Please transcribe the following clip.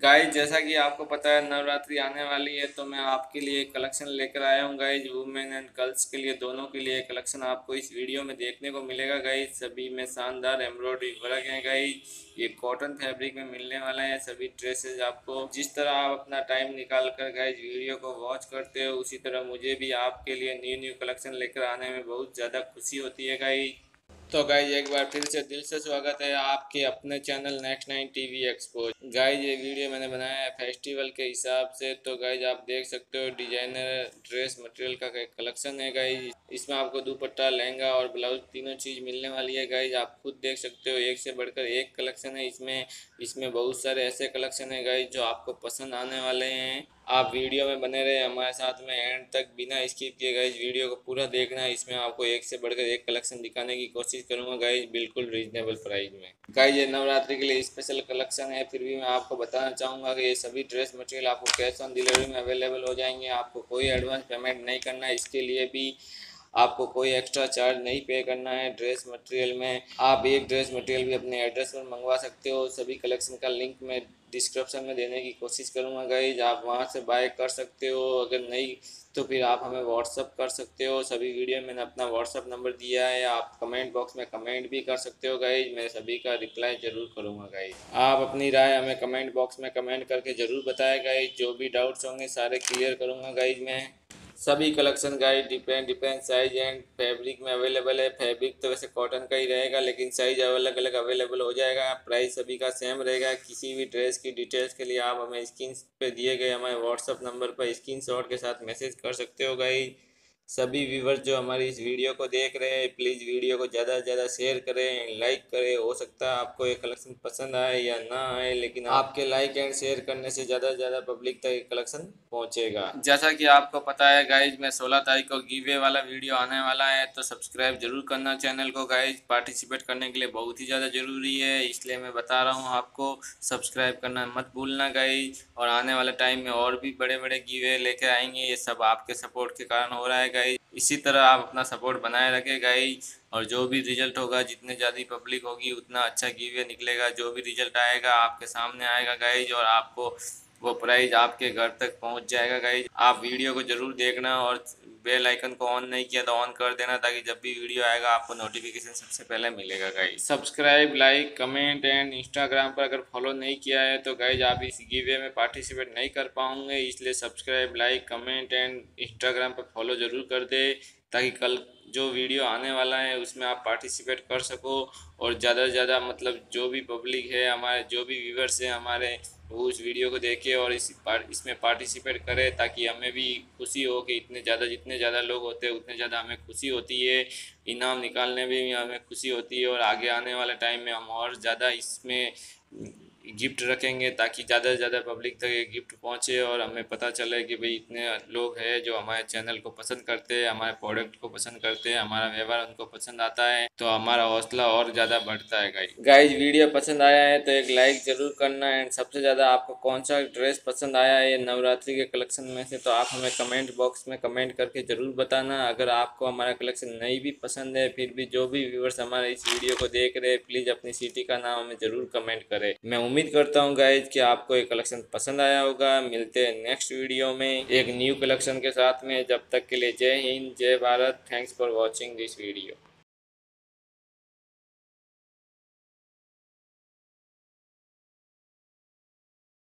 Guys जैसा कि आपको पता है नवरात्रि आने वाली है तो मैं आपके लिए कलेक्शन लेकर आया हूँ गाइज। वुमेन एंड गर्ल्स के लिए दोनों के लिए कलेक्शन आपको इस वीडियो में देखने को मिलेगा गाइज। सभी में शानदार एम्ब्रॉयडरी वर्क है गाइज। ये कॉटन फैब्रिक में मिलने वाला है सभी ड्रेसेस आपको। जिस तरह आप अपना टाइम निकाल कर गाइज वीडियो को वॉच करते हो उसी तरह मुझे भी आपके लिए न्यू न्यू कलेक्शन लेकर आने में बहुत ज़्यादा खुशी होती है गाइज। तो गाइज एक बार फिर से दिल से स्वागत है आपके अपने channel next 9 TV expose. Guys ये वीडियो मैंने बनाया है फेस्टिवल के हिसाब से। तो गाइज आप देख सकते हो डिजाइनर ड्रेस मटेरियल का कलेक्शन है गाइज। इसमें आपको दुपट्टा लहंगा और ब्लाउज तीनों चीज़ मिलने वाली है गाइज। आप खुद देख सकते हो एक से बढ़कर एक कलेक्शन है इसमें। इसमें बहुत सारे ऐसे कलेक्शन है गाइज जो आपको पसंद आने वाले हैं। आप वीडियो में बने रहे हमारे साथ में एंड तक बिना स्किप किए गाइज वीडियो को पूरा देखना है। इसमें आपको एक से बढ़कर एक कलेक्शन दिखाने की कोशिश करूंगा गाइज बिल्कुल रीजनेबल प्राइस में। गाइज ये नवरात्रि के लिए स्पेशल कलेक्शन है फिर भी मैं आपको बताना चाहूँगा कि ये सभी ड्रेस मटेरियल आपको कैश ऑन डिलीवरी में अवेलेबल हो जाएंगे। आपको कोई एडवांस पेमेंट नहीं करना है। इसके लिए भी आपको कोई एक्स्ट्रा चार्ज नहीं पे करना है। ड्रेस मटेरियल में आप एक ड्रेस मटेरियल भी अपने एड्रेस पर मंगवा सकते हो। सभी कलेक्शन का लिंक मैं डिस्क्रिप्शन में देने की कोशिश करूँगा गाइज। आप वहाँ से बाय कर सकते हो। अगर नहीं तो फिर आप हमें व्हाट्सअप कर सकते हो। सभी वीडियो में मैंने अपना व्हाट्सअप नंबर दिया है। आप कमेंट बॉक्स में कमेंट भी कर सकते हो गाइज। मैं सभी का रिप्लाई ज़रूर करूँगा गाइज। आप अपनी राय हमें कमेंट बॉक्स में कमेंट करके ज़रूर बताएं गाइज। जो भी डाउट्स होंगे सारे क्लियर करूँगा गाइज मैं। सभी collection guide depend size and fabric में अवेलेबल है। फैब्रिक तो वैसे कॉटन का ही रहेगा लेकिन साइज अलग अलग अवेलेबल हो जाएगा। प्राइस सभी का सेम रहेगा। किसी भी ड्रेस की डिटेल्स के लिए आप हमें स्क्रीन पे दिए गए हमारे व्हाट्सअप नंबर पर स्क्रीनशॉट के साथ मैसेज कर सकते हो गाइड। सभी व्यूवर्स जो हमारी इस वीडियो को देख रहे हैं प्लीज़ वीडियो को ज़्यादा से ज़्यादा शेयर करें लाइक करें। हो सकता है आपको ये कलेक्शन पसंद आए या ना आए लेकिन आपके लाइक एंड शेयर करने से ज़्यादा से ज़्यादा पब्लिक तक ये कलेक्शन पहुंचेगा। जैसा कि आपको पता है गाइज मैं 16 तारीख को गिवे वाला वीडियो आने वाला है तो सब्सक्राइब जरूर करना चैनल को गाइज। पार्टिसिपेट करने के लिए बहुत ही ज़्यादा ज़रूरी है इसलिए मैं बता रहा हूँ आपको सब्सक्राइब करना मत भूलना गाइज। और आने वाले टाइम में और भी बड़े बड़े गिवे लेके आएंगे। ये सब आपके सपोर्ट के कारण हो रहा है गाइज। इसी तरह आप अपना सपोर्ट बनाए रखें गाइज। और जो भी रिजल्ट होगा जितने ज़्यादा पब्लिक होगी उतना अच्छा गिवे निकलेगा। जो भी रिजल्ट आएगा आपके सामने आएगा गाइज और आपको वो प्राइज आपके घर तक पहुंच जाएगा गाइज। आप वीडियो को जरूर देखना और बेल आइकन को ऑन नहीं किया तो ऑन कर देना ताकि जब भी वीडियो आएगा आपको नोटिफिकेशन सबसे पहले मिलेगा guys. Subscribe like comment and Instagram पर अगर फॉलो नहीं किया है तो गाइज आप इस गिवे में पार्टिसिपेट नहीं कर पाओगे। इसलिए subscribe like comment and Instagram पर फॉलो ज़रूर कर दे ताकि कल जो वीडियो आने वाला है उसमें आप पार्टिसिपेट कर सको। और ज़्यादा से ज़्यादा मतलब जो भी पब्लिक है हमारे जो भी व्यूवर्स हैं हमारे वो उस वीडियो को देखे और इसमें पार्टिसिपेट करें ताकि हमें भी खुशी हो कि जितने ज़्यादा लोग होते हैं उतने ज़्यादा हमें खुशी होती है। इनाम निकालने में भी हमें खुशी होती है और आगे आने वाले टाइम में हम और ज़्यादा इसमें गिफ्ट रखेंगे ताकि ज़्यादा से ज़्यादा पब्लिक तक ये गिफ्ट पहुँचे और हमें पता चले कि भाई इतने लोग हैं जो हमारे चैनल को पसंद करते हैं हमारे प्रोडक्ट को पसंद करते हैं हमारा व्यवहार उनको पसंद आता है तो हमारा हौसला और ज़्यादा बढ़ता है गाइज वीडियो पसंद आया है तो एक लाइक ज़रूर करना। एंड सबसे ज़्यादा आपको कौन सा ड्रेस पसंद आया है ये नवरात्रि के कलेक्शन में से तो आप हमें कमेंट बॉक्स में कमेंट करके ज़रूर बताना। अगर आपको हमारा कलेक्शन नहीं भी पसंद है फिर भी जो भी व्यूवर्स हमारे इस वीडियो को देख रहे हैं प्लीज़ अपनी सिटी का नाम हमें ज़रूर कमेंट करें। मैं उम्मीद करता हूँ गाइज कि आपको ये कलेक्शन पसंद आया होगा। मिलते हैं नेक्स्ट वीडियो में एक न्यू कलेक्शन के साथ में। जब तक के लिए जय हिंद जय Bharat. Thanks for watching this video.